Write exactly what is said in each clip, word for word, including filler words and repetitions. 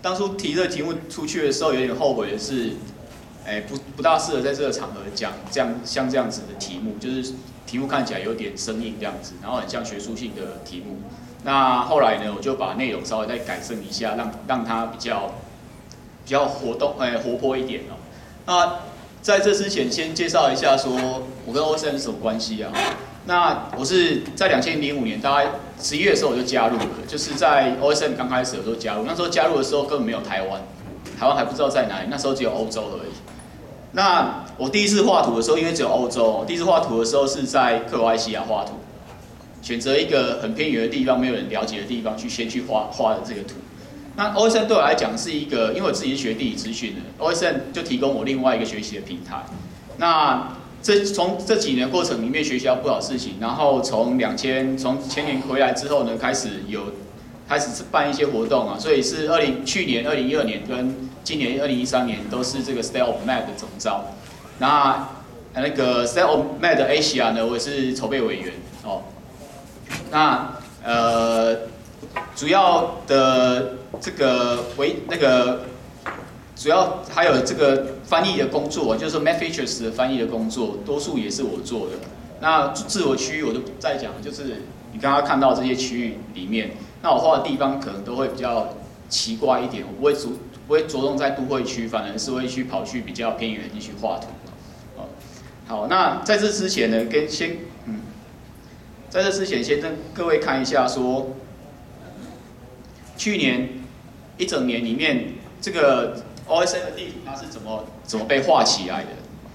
当初提这个题目出去的时候，有点后悔的是，哎，不不大适合在这个场合讲这样像这样子的题目，就是题目看起来有点生硬这样子，然后很像学术性的题目。那后来呢，我就把内容稍微再改正一下，让让它比较比较活动，哎，活泼一点哦。那在这之前，先介绍一下说我跟 O S M 是什么关系啊？那我是在两千零五年大概十一月的时候我就加入了，就是在 O S M 刚开始的时候加入。那时候加入的时候根本没有台湾，台湾还不知道在哪里，那时候只有欧洲而已。那我第一次画图的时候，因为只有欧洲，第一次画图的时候是在克罗埃西亚画图，选择一个很偏远的地方，没有人了解的地方去先去画画的这个图。那 O S M 对我来讲是一个，因为我自己是学地理资讯的 ，O S M 就提供我另外一个学习的平台。那这从这几年过程里面学习到不少事情，然后从两千从前年回来之后呢，开始有开始办一些活动啊，所以是二零去年二零一二年跟今年二零一三年都是这个 State of Med 的总召。那那个 State of Med Asia 呢，我也是筹备委员哦。那呃主要的这个为那个。主要还有这个翻译的工作，就是 Map Features 的翻译的工作，多数也是我做的。那自我区域我就不再讲，就是你刚刚看到这些区域里面，那我画的地方可能都会比较奇怪一点，我不会着不会着重在都会区，反而是会去跑去比较偏远的地区画图。哦，好，那在这之前呢，跟先嗯，在这之前先跟各位看一下说，去年一整年里面这个。O S M 的地图它是怎么怎么被画起来的？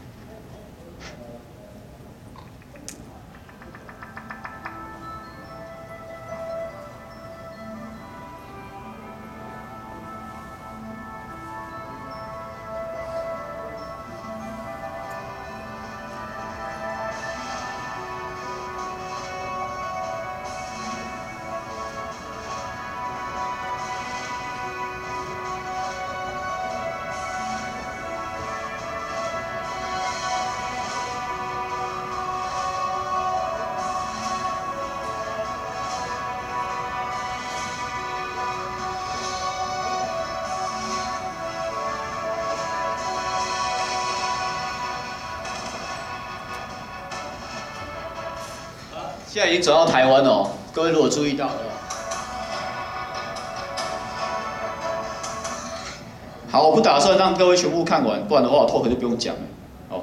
现在已经走到台湾哦，各位如果注意到的话，好，我不打算让各位全部看完，不然的话我 talk 就不用讲了，哦，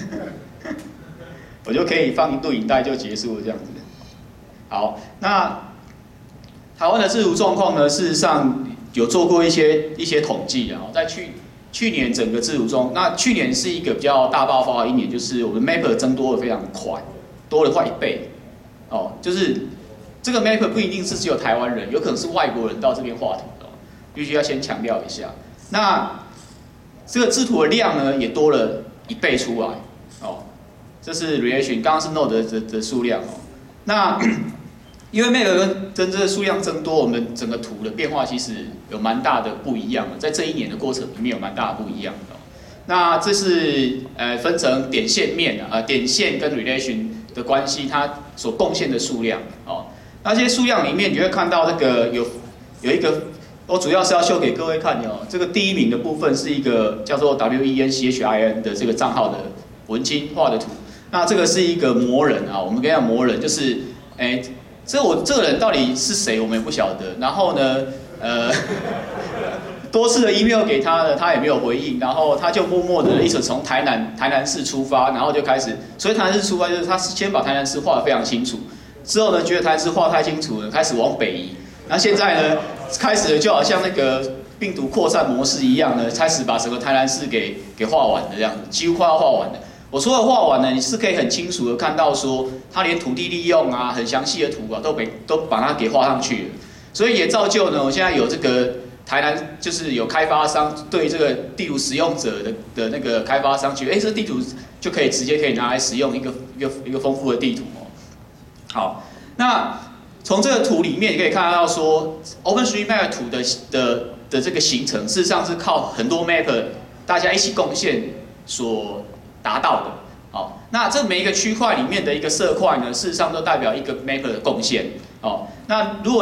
我就可以放一录影带就结束了这样子。好，那台湾的制图状况呢，事实上有做过一些一些统计啊，在去去年整个制图中，那去年是一个比较大爆发的一年，就是我们 Mapper 增多的非常快，多了快一倍。哦，就是这个 map 不一定是只有台湾人，有可能是外国人到这边画图的，必须要先强调一下。那这个制图的量呢，也多了一倍出来。哦，这是 relation， 刚刚是 node 的 的, 的数量哦。那因为 map 跟跟这个数量增多，我们整个图的变化其实有蛮大的不一样的，在这一年的过程里面有蛮大的不一样的、哦。那这是呃分成点线面啊，呃点线跟 relation 的关系，它所贡献的数量哦。那这些数量里面，你会看到这个有有一个，我主要是要秀给各位看的哦。这个第一名的部分是一个叫做 W E N C H I N 的这个账号的文青画的图。那这个是一个魔人啊，我们跟他讲魔人就是，哎，这我这个人到底是谁，我们也不晓得。然后呢，呃。多次的 email 给他了，他也没有回应，然后他就默默的一直从台南台南市出发，然后就开始，所以台南市出发就是他先把台南市画得非常清楚，之后呢觉得台南市画太清楚了，开始往北移，那现在呢开始就好像那个病毒扩散模式一样呢，开始把整个台南市给给画完了这样子，几乎快要画完了。我说的画完呢，你是可以很清楚的看到说，他连土地利用啊，很详细的图啊，都被都把它给画上去了，所以也造就呢，我现在有这个。台南就是有开发商对这个地图使用者的的那个开发商觉得，哎，这地图就可以直接可以拿来使用一个一个一个丰富的地图哦。好，那从这个图里面你可以看到说 ，OpenStreetMap 图的的的这个形成，事实上是靠很多 Mapper 大家一起贡献所达到的。好，那这每一个区块里面的一个色块呢，事实上都代表一个 Mapper 的贡献。哦，那如果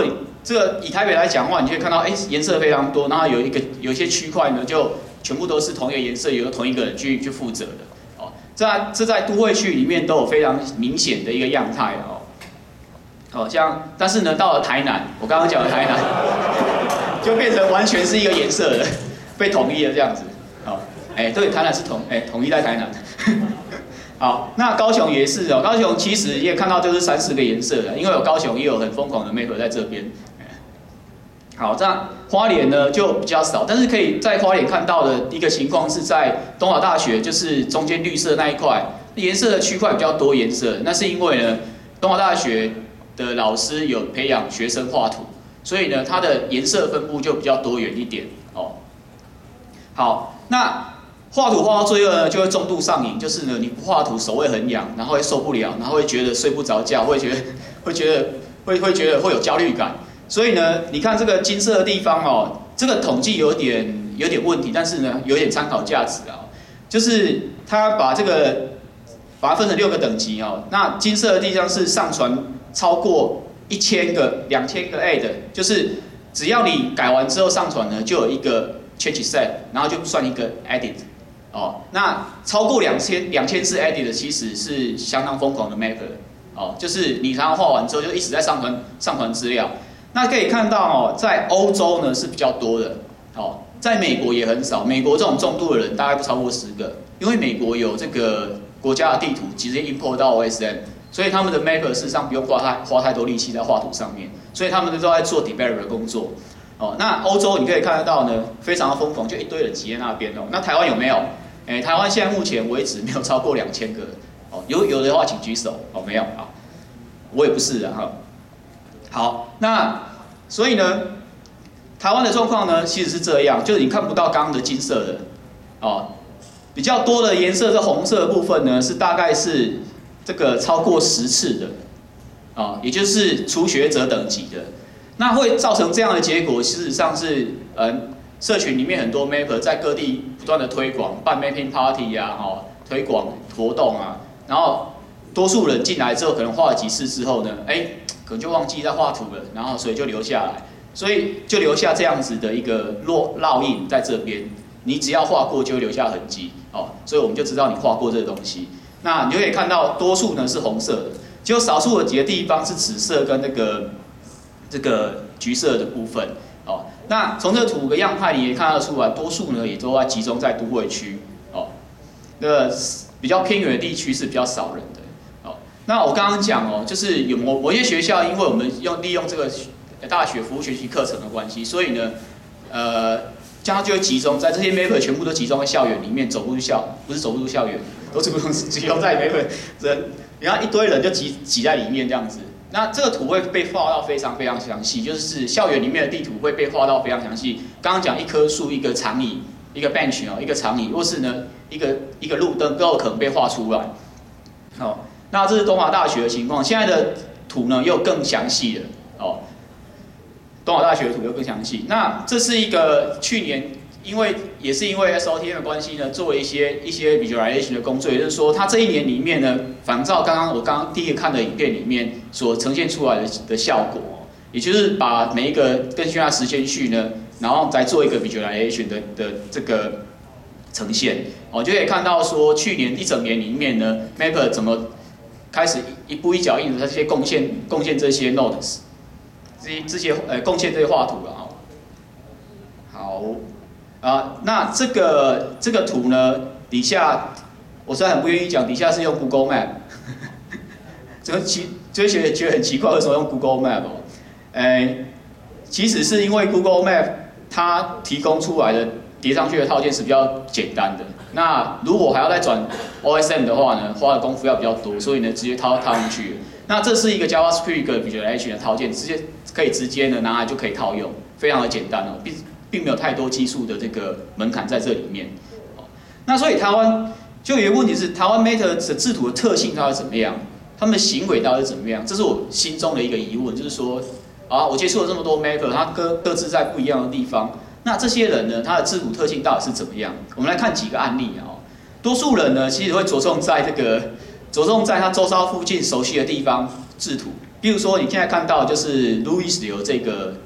这个以台北来讲的话，你就会看到，哎，颜色非常多，然后有一个有一些区块呢，就全部都是同一个颜色，由同一个人去去负责的。哦，这这在都会区里面都有非常明显的一个样态哦。哦，像但是呢，到了台南，我刚刚讲的台南，就变成完全是一个颜色的，被统一了这样子。好，哎，对，台南是统哎统一在台南。好，那高雄也是哦，高雄其实也看到就是三四个颜色的，因为有高雄也有很疯狂的 map 在这边。好，这样花莲呢就比较少，但是可以在花莲看到的一个情况是在东华大学，就是中间绿色那一块颜色的区块比较多颜色，那是因为呢东华大学的老师有培养学生画图，所以呢它的颜色分布就比较多元一点哦。好，那画图画到最后呢，就会重度上瘾，就是呢，你不画图手会很痒，然后会受不了，然后会觉得睡不着觉，会觉得会觉得会会觉得会有焦虑感。所以呢，你看这个金色的地方哦，这个统计有点有点问题，但是呢，有点参考价值啊。就是他把这个把它分成六个等级哦，那金色的地方是上传超过一千个、两千个 add， 就是只要你改完之后上传呢，就有一个 change set， 然后就算一个 edit。哦，那超过两千两千次 edit 的其实是相当疯狂的 mapper， 哦，就是你常常画完之后就一直在上传上传资料。那可以看到哦，在欧洲呢是比较多的，哦，在美国也很少，美国这种重度的人大概不超过十个，因为美国有这个国家的地图直接 import 到 O S M， 所以他们的 mapper 事实上不用花太花太多力气在画图上面，所以他们都在做 developer 的工作。哦，那欧洲你可以看得到呢，非常的疯狂，就一堆人挤在那边哦。那台湾有没有？哎，台湾现在目前为止没有超过两千个哦，有有的话请举手哦，没有啊，我也不是啊哈。好，那所以呢，台湾的状况呢其实是这样，就是你看不到刚刚的金色的哦，比较多的颜色是红色的部分呢，是大概是这个超过十次的啊、哦，也就是初学者等级的，那会造成这样的结果，事实上是嗯。社群里面很多 mapper 在各地不断的推广，办 mapping party 啊，哦，推广活动啊，然后多数人进来之后，可能画了几次之后呢，哎，可能就忘记在画图了，然后所以就留下来，所以就留下这样子的一个烙烙印在这边。你只要画过，就会留下痕迹哦，所以我们就知道你画过这个东西。那你就可以看到，多数呢是红色的，只有少数的几个地方是紫色跟那个这个橘色的部分哦。那从这个图的样态，你也看得出来，多数呢也都在集中在都会区，哦，那个比较偏远的地区是比较少人的，哦。那我刚刚讲哦，就是有某某些学校，因为我们用利用这个大学服务学习课程的关系，所以呢，呃，这样就会集中在这些 mapper 全部都集中在校园里面，走不出校，不是走不出校园，都集中集中在 mapper 人，然后一堆人就挤挤在里面这样子。那这个图会被画到非常非常详细，就是校园里面的地图会被画到非常详细。刚刚讲一棵树、一个长椅、一个 bench 哦，一个长椅，或是呢一个一个路灯都有可能被画出来。哦，那这是东华大学的情况，现在的图呢又更详细了哦。东华大学的图又更详细。那这是一个去年，因为也是因为 S O T M 的关系呢，做了一些一些 visualization 的工作，也就是说，它这一年里面呢，仿照刚刚我刚刚第一个看的影片里面所呈现出来的的效果，也就是把每一个根据它时间序呢，然后再做一个 visualization 的的这个呈现，哦，就可以看到说，去年一整年里面呢 ，Mapper 怎么开始一步一脚印的这些贡献贡献这些 nodes， 这些这些呃贡献这些画图了啊。好。啊，那这个这个图呢，底下我虽然很不愿意讲，底下是用 Google Map， 这个奇就会觉得觉得很奇怪，为什么用 Google Map 哦？哎，其实是因为 Google Map 它提供出来的叠上去的套件是比较简单的。那如果还要再转 O S M 的话呢，花的功夫要比较多，所以呢直接套套进去。那这是一个 JavaScript 的 visualization 的套件，直接可以直接呢拿来就可以套用，非常的简单哦，并并没有太多技术的这个门槛在这里面。那所以台湾就有一个问题是，台湾 Meta 的制图的特性到底怎么样？他们的行为到底是怎么样？这是我心中的一个疑问，就是说，啊，我接触了这么多 Mapper， 它各各自在不一样的地方，那这些人呢，他的制图特性到底是怎么样？我们来看几个案例啊。多数人呢，其实会着重在这个，着重在他周遭附近熟悉的地方制图。比如说，你现在看到就是 Louis 流这个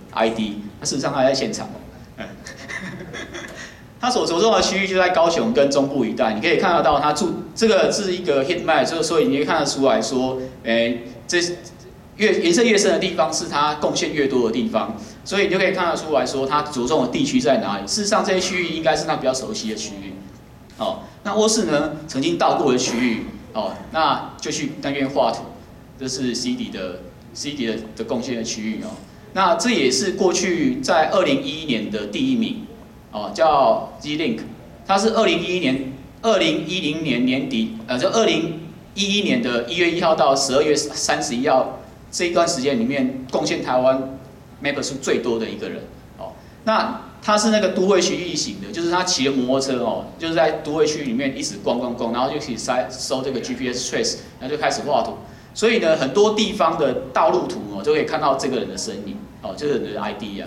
I D， 那事实上他在现场哦。嗯他所着重的区域就在高雄跟中部一带，你可以看得到他住这个是一个 heat map， 所以所以你可以看得出来说，诶，这越颜色越深的地方是它贡献越多的地方，所以你就可以看得出来说它着重的地区在哪里。事实上，这些区域应该是他比较熟悉的区域。哦，那沃氏呢曾经到过的区域，哦，那就去那边画图，这是 C D 的 C D 的的贡献的区域哦。那这也是过去在二零一一年的第一名。哦，叫 Z-Link， 它是二零一一年、二零一零年年底，呃，就二零一一年的一月一号到十二月三十一号这一段时间里面，贡献台湾 map 数最多的一个人。哦，那他是那个都会区域型的，就是他骑着摩托车哦，就是在都会区里面一直逛逛逛，然后就可以塞收这个 G P S trace， 然后就开始画图。所以呢，很多地方的道路图哦，就可以看到这个人的身影，哦，这个人的 I D 啊。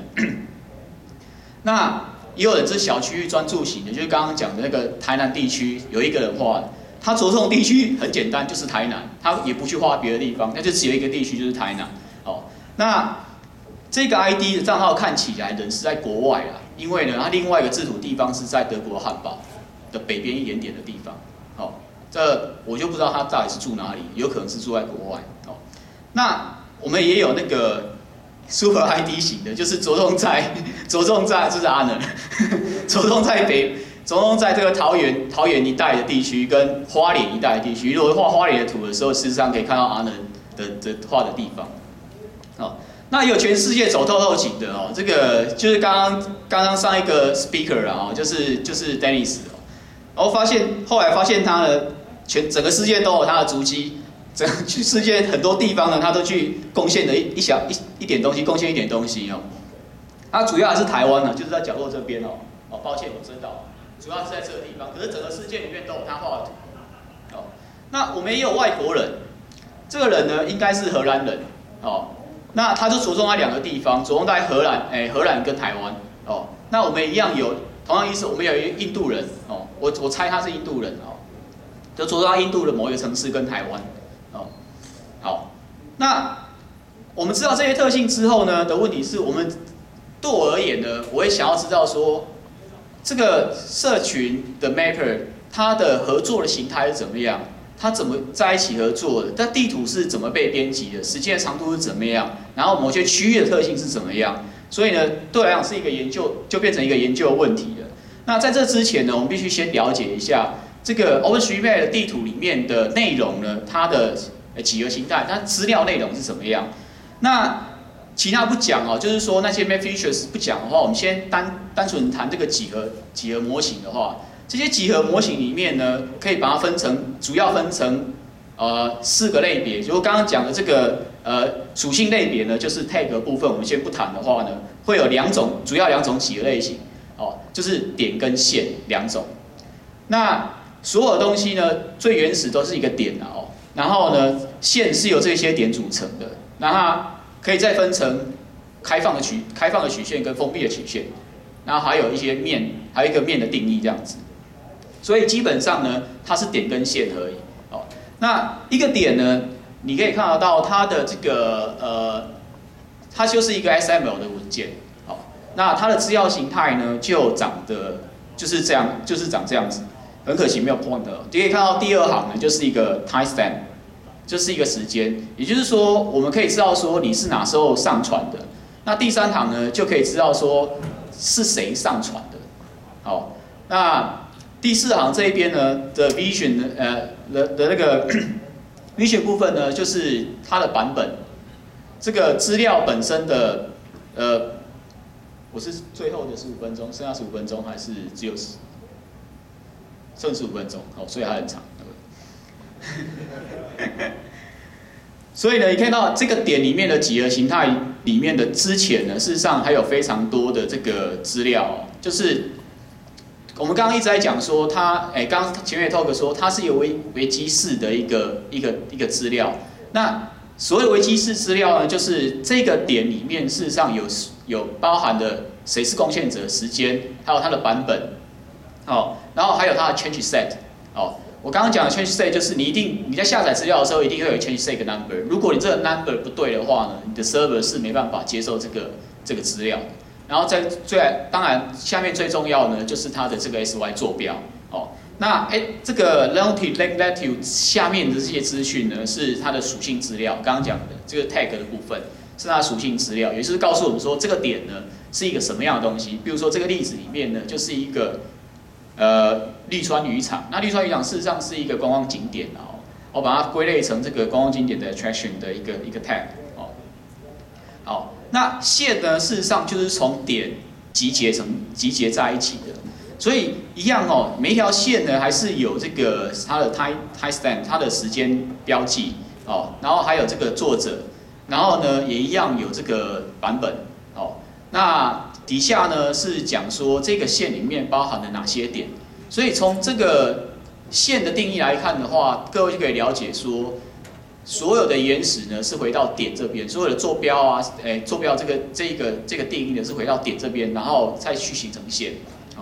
那也有人是小区域专注型的，就是刚刚讲的那个台南地区有一个人画的，他着重地区很简单，就是台南，他也不去画别的地方，那就只有一个地区就是台南。哦，那这个 I D 的账号看起来人是在国外啦，因为呢，他另外一个制图地方是在德国汉堡的北边一点点的地方。哦，这我就不知道他到底是住哪里，有可能是住在国外。哦，那我们也有那个。Super I D 型的，就是着重在着重在就是阿能，着重在北，着重在这个桃园桃园一带的地区跟花莲一带的地区。如果画花莲的图的时候，事实上可以看到阿能的的画的地方。哦，那有全世界走透透型的哦，这个就是刚刚刚刚上一个 speaker 啊，哦，就是就是 Dennis 哦，然后发现后来发现他呢，全整个世界都有他的足迹。整个去世界很多地方呢，他都去贡献了一一小一一点东西，贡献一点东西哦。他主要还是台湾呢，就是在角落这边哦。哦，抱歉，我知道，主要是在这个地方。可是整个世界里面都有他画的图。哦，那我们也有外国人，这个人呢应该是荷兰人哦。那他就着重在两个地方，着重在荷兰，哎，荷兰跟台湾哦。那我们一样有同样意思，我们有一个印度人哦，我我猜他是印度人哦，就着重在印度的某一个城市跟台湾。哦，好，那我们知道这些特性之后呢，的问题是我们对我而言呢，我会想要知道说，这个社群的 mapper 它的合作的形态是怎么样，它怎么在一起合作的，它地图是怎么被编辑的，时间的长度是怎么样，然后某些区域的特性是怎么样，所以呢，对我来讲是一个研究，就变成一个研究问题了。那在这之前呢，我们必须先了解一下。这个 OpenStreetMap 的地图里面的内容呢，它的几何形态，它资料内容是怎么样？那其他不讲哦，就是说那些 Map Features 不讲的话，我们先单单纯谈这个几何几何模型的话，这些几何模型里面呢，可以把它分成主要分成呃四个类别，就是刚刚讲的这个呃属性类别呢，就是 Tag 部分，我们先不谈的话呢，会有两种主要两种几何类型哦，就是点跟线两种。那所有东西呢，最原始都是一个点啊哦，然后呢，线是由这些点组成的，那它可以再分成开放的曲、开放的曲线跟封闭的曲线，然后还有一些面，还有一个面的定义这样子。所以基本上呢，它是点跟线而已哦。那一个点呢，你可以看得到它的这个呃，它就是一个 X M L 的文件，好，那它的资料形态呢，就长得就是这样，就是长这样子。很可惜没有 point 的，你可以看到第二行呢，就是一个 timestamp， 就是一个时间，也就是说，我们可以知道说你是哪时候上传的。那第三行呢，就可以知道说是谁上传的。好，那第四行这一边呢的 vision 呢，呃的的那个vision 部分呢，就是它的版本，这个资料本身的，呃，我是最后的十五分钟，剩下十五分钟还是只有十？剩十五分钟，哦，所以还很长。所以呢，你看到这个点里面的几何形态里面的之前呢，事实上还有非常多的这个资料，哦，就是我们刚刚一直在讲说它，哎，刚刚前面 talk 说它是有维维基式的一个一个一个资料。那所谓维基式资料呢，就是这个点里面事实上有有包含的谁是贡献者、时间，还有它的版本，哦。然后还有它的 change set， 哦，我刚刚讲的 change set 就是你一定你在下载资料的时候一定会有 change set number， 如果你这个 number 不对的话呢，你的 server 是没办法接受这个这个资料。然后在最当然下面最重要呢，就是它的这个 S Y 坐标哦。那哎，这个 longitude latitude 下面的这些资讯呢，是它的属性资料。刚刚讲的这个 tag 的部分是它的属性资料，也就是告诉我们说这个点呢是一个什么样的东西。比如说这个例子里面呢，就是一个呃绿川渔场。那绿川渔场事实上是一个观光景点哦，我把它归类成这个观光景点的 attraction 的一个一个 tag 哦。好，那线呢，事实上就是从点集结成集结在一起的。所以一样哦，每一条线呢还是有这个它的 time time stamp 它的时间标记哦，然后还有这个作者，然后呢也一样有这个版本哦。那底下呢是讲说这个线里面包含了哪些点，所以从这个线的定义来看的话，各位就可以了解说，所有的原始呢是回到点这边，所有的坐标啊，哎，坐标这个这个这个定义呢是回到点这边，然后再去形成线。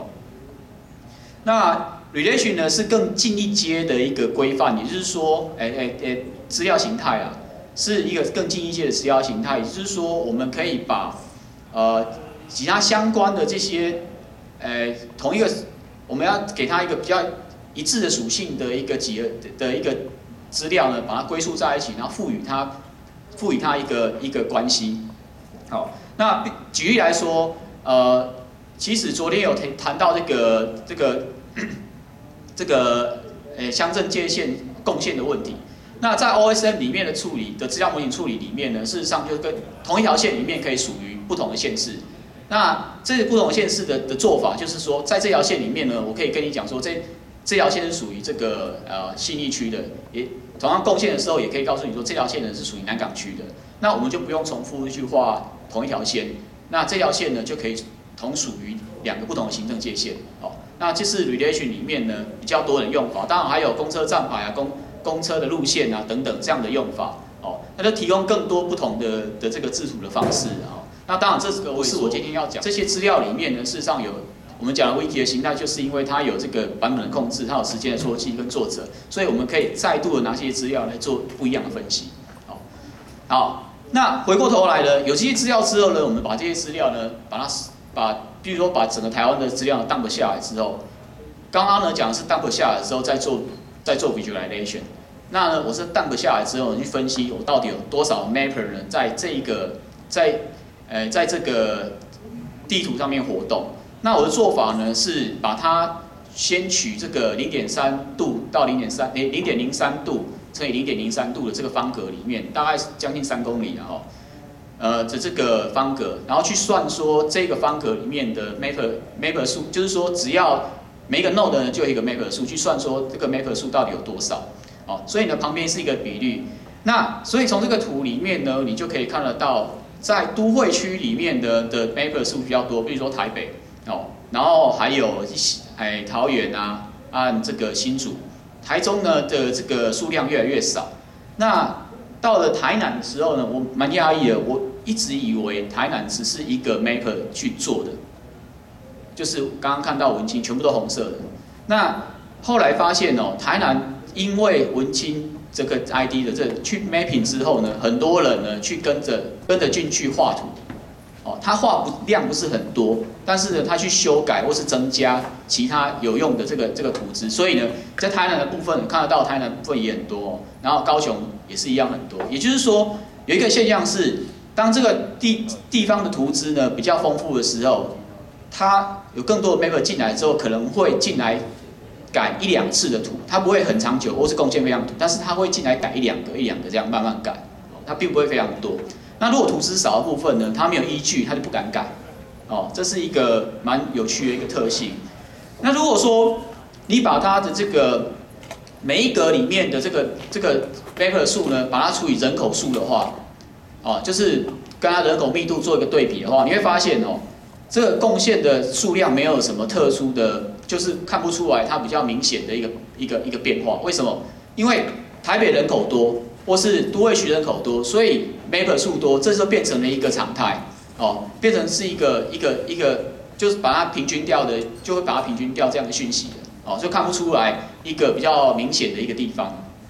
那 relation 呢是更进一阶的一个规范，也就是说，哎哎哎，资料形态啊，是一个更进一阶的资料形态，也就是说，我们可以把呃其他相关的这些，呃同一个，我们要给它一个比较一致的属性的一个几个的一个资料呢，把它归宿在一起，然后赋予它赋予它一个一个关系。好，那举例来说，呃。其实昨天有谈到这个这个这个呃乡镇界限贡献的问题。那在 O S M 里面的处理的资料模型处理里面呢，事实上就跟同一条线里面可以属于不同的县市。那这不同县市的的做法，就是说在这条线里面呢，我可以跟你讲说，这这条线是属于这个呃信义区的，也同样贡献的时候，也可以告诉你说这条线呢是属于南港区的。那我们就不用重复去画同一条线，那这条线呢就可以同属于两个不同的行政界限，哦，那这是 relation 里面呢比较多人用法，当然还有公车站牌啊、公公车的路线啊等等这样的用法，哦，那就提供更多不同的的这个制图的方式啊。那当然这个不是我今天要讲，这些资料里面呢，事实上有我们讲的 wiki 的形态，就是因为它有这个版本的控制，它有时间的戳记跟作者，所以我们可以再度的拿这些资料来做不一样的分析，好，好，那回过头来呢，有这些资料之后呢，我们把这些资料呢，把它把，比如说把整个台湾的资料 dump 下来之后，刚刚呢讲的是 dump 下来之后再做再做 visualization， 那呢我是 dump 下来之后去分析我到底有多少 mapper 呢在这一个在呃在这个地图上面活动。那我的做法呢是把它先取这个零点三度到零点三零零点零三度乘以零点零三度的这个方格里面，大概将近三公里啊哈。呃的这个方格，然后去算说这个方格里面的 mapper mapper 数，就是说只要每一个 node 呢就有一个 mapper 数，去算说这个 mapper 数到底有多少，哦，所以呢旁边是一个比率。那所以从这个图里面呢，你就可以看得到，在都会区里面的的 mapper 数比较多，比如说台北，哦，然后还有哎桃园啊，按这个新竹，台中呢的这个数量越来越少。那到了台南的时候呢，我蛮讶异的，我一直以为台南只是一个 mapper 去做的，就是刚刚看到文青全部都红色的。那后来发现哦，台南因为文青这个 I D 的这去 mapping 之后呢，很多人呢去跟着跟着进去画图，哦，他画不量不是很多，但是呢他去修改或是增加其他有用的这个这个图纸，所以呢在台南的部分看得到台南部分也很多，哦，然后高雄也是一样很多。也就是说有一个现象是，当这个地地方的图资呢比较丰富的时候，它有更多的 mapper 进来之后，可能会进来改一两次的图，它不会很长久或是贡献非常多，但是它会进来改一两个一两个这样慢慢改，它并不会非常多。那如果图资少的部分呢，它没有依据，它就不敢改，哦，这是一个蛮有趣的一个特性。那如果说你把它的这个每一格里面的这个这个 mapper 数呢，把它除以人口数的话，哦，就是跟它人口密度做一个对比的话，你会发现哦，这个贡献的数量没有什么特殊的，就是看不出来它比较明显的一个一个一个变化。为什么？因为台北人口多，或是都会区人口多，所以 mapper 数多，这就变成了一个常态，哦，变成是一个一个一个，就是把它平均掉的，就会把它平均掉这样的讯息的，哦，就看不出来一个比较明显的一个地方。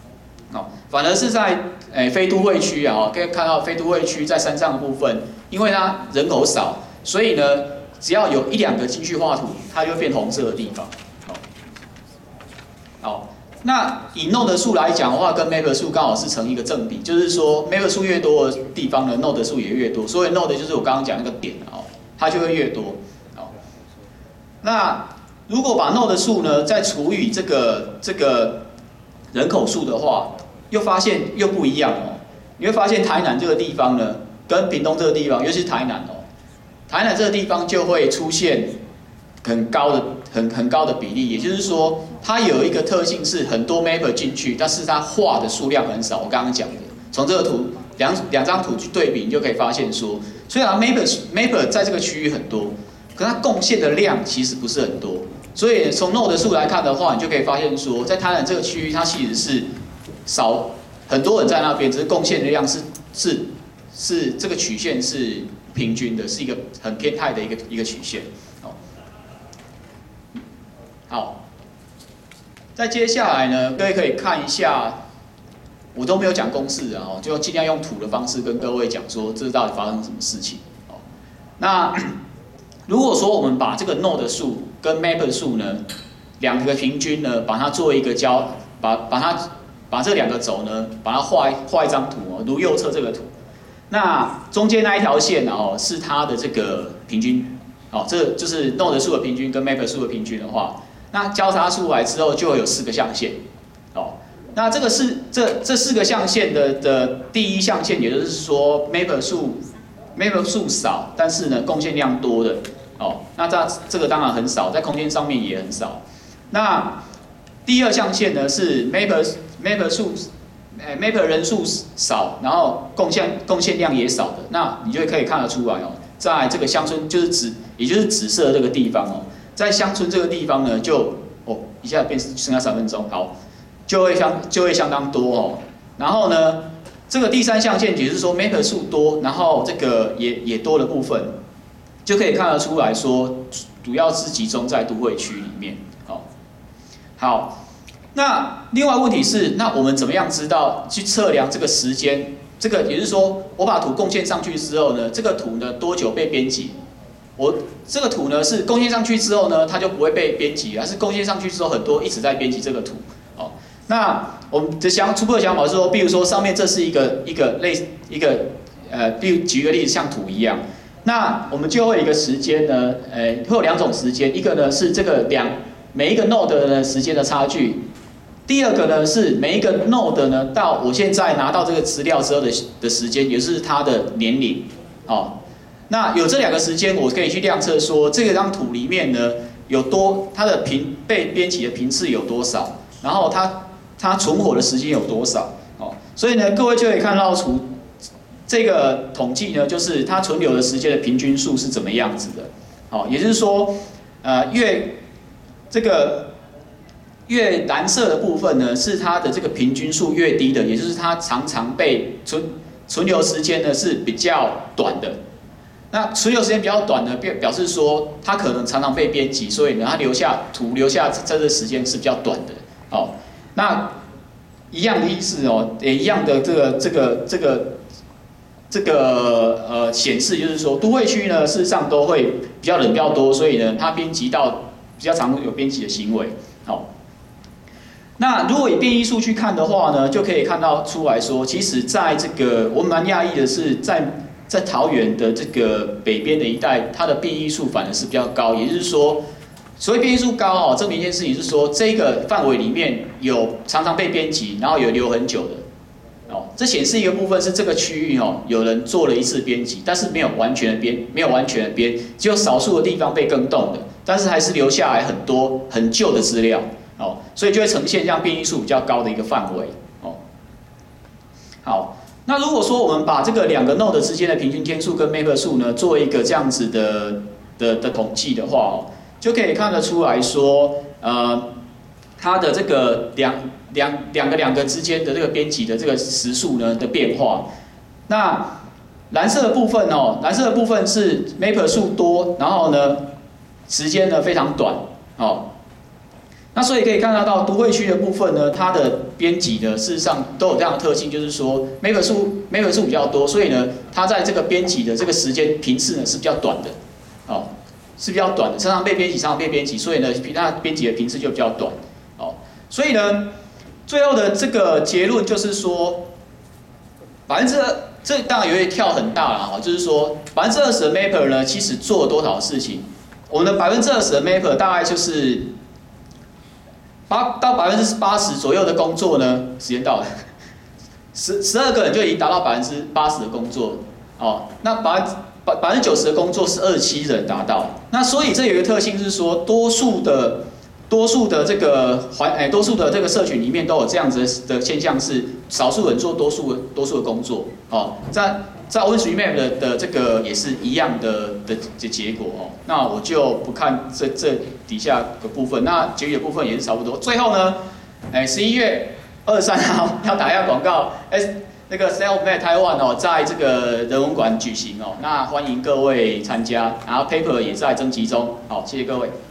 哦，反而是在诶非都会区啊，可以看到非都会区在山上的部分，因为它人口少，所以呢，只要有一两个进去画图，它就会变红色的地方。好，好，那以 node 数来讲的话，跟 map 数刚好是成一个正比，就是说 map 数越多的地方呢 ，node 数也越多，所以 node 就是我刚刚讲那个点哦，它就会越多。好，那如果把 node 数呢再除以这个这个人口数的话，又发现又不一样哦。你会发现台南这个地方呢，跟屏东这个地方，尤其是台南哦，台南这个地方就会出现很高的很很高的比例，也就是说，它有一个特性是很多 map 进去，但是它画的数量很少。我刚刚讲的，从这个图两两张图去对比，你就可以发现说，虽然 map map 在这个区域很多，可它贡献的量其实不是很多。所以从 node 数来看的话，你就可以发现说，在台南这个区域，它其实是少很多人在那边，只是贡献的量是是是这个曲线是平均的，是一个很偏态的一个一个曲线。好，好，再接下来呢，各位可以看一下，我都没有讲公式啊，就尽量用图的方式跟各位讲说，这到底发生什么事情。哦，那如果说我们把这个 node 数跟 map 数呢，两个平均呢，把它做一个交，把把它把这两个轴呢，把它画画一张图哦，如右侧这个图。那中间那一条线哦，是它的这个平均，哦，这就是 node 数的平均跟 map 数的平均的话，那交叉出来之后就会有四个象限，哦，那这个是这这四个象限的的第一象限，也就是说 map 数 map 数少，但是呢贡献量多的。哦，那这这个当然很少，在空间上面也很少。那第二象限呢是 map map 数，呃 map 人数少，然后贡献贡献量也少的，那你就可以看得出来哦，在这个乡村就是紫，也就是紫色这个地方哦，在乡村这个地方呢，就哦一下变剩下三分钟，好，就会相就会相当多哦。然后呢，这个第三象限也就是说 map 数多，然后这个也也多的部分。就可以看得出来说，主要是集中在都会区里面。好，好，那另外问题是，那我们怎么样知道去测量这个时间？这个也就是说，我把图贡献上去之后呢，这个图呢多久被编辑？我这个图呢是贡献上去之后呢，它就不会被编辑，而是贡献上去之后很多一直在编辑这个图。好，那我们的想初步的想法是说，比如说上面这是一个一个类一个呃，比如举个例子，像图一样。那我们就会有一个时间呢，呃，会有两种时间，一个呢是这个两每一个 node 的时间的差距，第二个呢是每一个 node 呢到我现在拿到这个资料之后的的时间，也就是它的年龄，哦，那有这两个时间，我可以去量测说这张图里面呢有多它的频被编辑的频次有多少，然后它它存活的时间有多少，哦，所以呢各位就可以看到图。这个统计呢，就是它存留的时间的平均数是怎么样子的，好，也就是说，呃，越这个越蓝色的部分呢，是它的这个平均数越低的，也就是它常常被存存留时间呢是比较短的。那存留时间比较短呢，表表示说它可能常常被编辑，所以呢，它留下图留下这个时间是比较短的，哦，那一样的意思哦，也一样的这个这个这个。这个呃显示就是说，都会区呢，事实上都会比较人比较多，所以呢，它编辑到比较常有编辑的行为。好，那如果以变异数去看的话呢，就可以看到出来说，其实在这个我们蛮讶异的是，在在桃园的这个北边的一带，它的变异数反而是比较高，也就是说，所谓变异数高哦，证明一件事情是说，这个范围里面有常常被编辑，然后有留很久的。哦，这显示一个部分是这个区域哦，有人做了一次编辑，但是没有完全的编，没有完全的编，只有少数的地方被更动的，但是还是留下来很多很旧的资料哦，所以就会呈现这样变异数比较高的一个范围哦。好，那如果说我们把这个两个 node 之间的平均天数跟 map 数呢，做一个这样子的的的统计的话哦，就可以看得出来说，呃，它的这个两。两两个两个之间的这个编辑的这个时数呢的变化，那蓝色的部分哦，蓝色的部分是 map 数多，然后呢时间呢非常短哦， 那所以可以看得到都会区的部分呢，它的编辑呢，事实上都有这样的特性，就是说每本数每本数比较多，所以呢，它在这个编辑的这个时间频次呢是比较短的，哦，是比较短的，常常被编辑，常常被编辑，所以呢，它编辑的频次就比较短，哦，所以呢，最后的这个结论就是说，百分之这当然有点跳很大了哈，就是说百分之二十的 mapper 呢，其实做了多少事情？我们的百分之二十的 mapper 大概就是八到百分之八十左右的工作呢，时间到了，十十二个人就已经达到百分之八十的工作，哦，那百分百百分之九十的工作是二十七人达到，那所以这有一个特性是说，多数的多数的这个环哎，多数的这个社群里面都有这样子的现象，是少数人做多数多数的工作，哦，在在 OpenStreetMap 的的这个也是一样的的的结果哦。那我就不看这这底下的部分，那结语的部分也是差不多。最后呢，哎，十一月二十三号要打一下广告，哎，那个 SelfMap Taiwan 哦，在这个人文馆举行哦，那欢迎各位参加，然后 Paper 也在征集中，好，谢谢各位。